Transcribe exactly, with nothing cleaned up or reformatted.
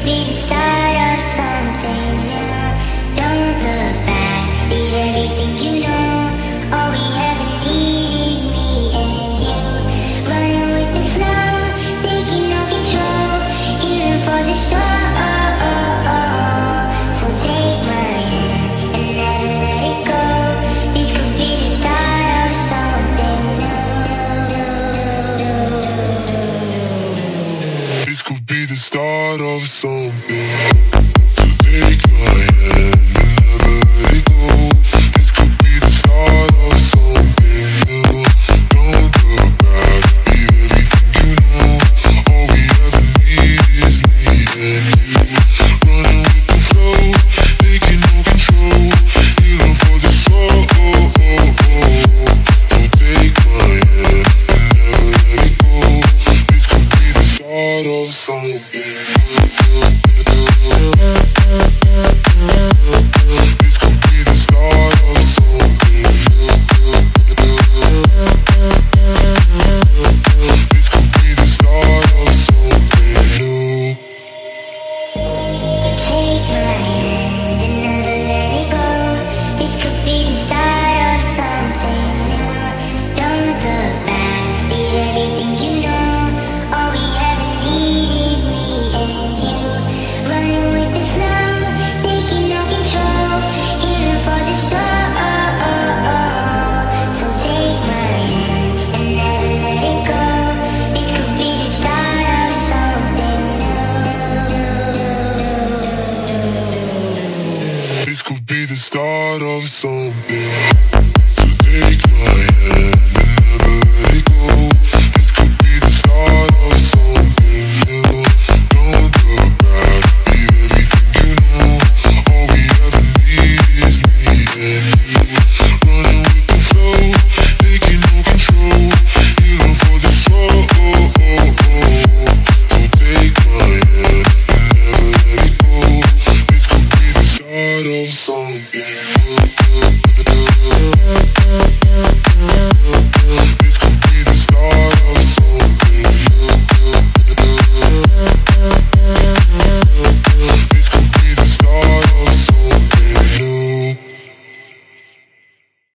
be the start of something new. Don't look back, leave everything you know. All we ever need is me and you. Running with the flow, taking no control. Healing for the soul. So take my hand and never let it go. This could be the start of something new. This could be the start of something.